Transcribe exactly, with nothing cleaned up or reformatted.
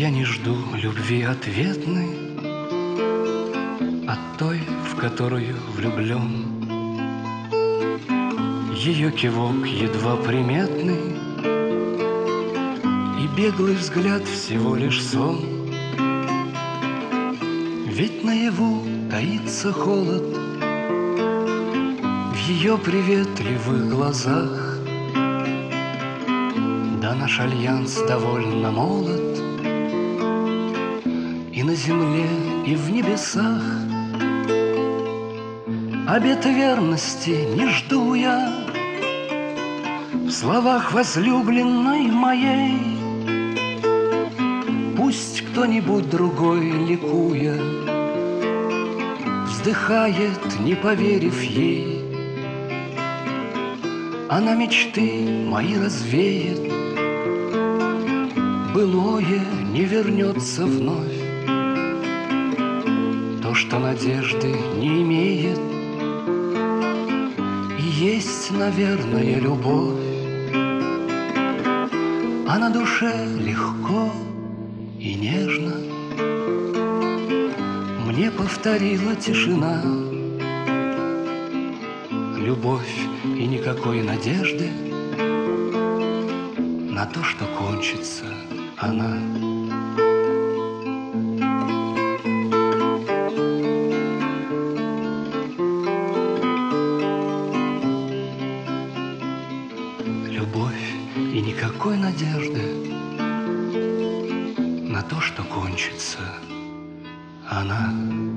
Я не жду любви ответной от той, в которую влюблен. Ее кивок едва приметный и беглый взгляд всего лишь сон. Ведь наяву таится холод в ее приветливых глазах. Да наш альянс довольно молод и на земле, и в небесах. Обета верности не жду я в словах возлюбленной моей. Пусть кто-нибудь другой, ликуя, вздыхает, не поверив ей. Она мечты мои развеет, былое не вернется вновь. То, что надежды не имеет, и есть, наверное, любовь. А на душе легко и нежно мне повторила тишина. Любовь и никакой надежды на то, что кончится она. Любовь и никакой надежды на то, что кончится она.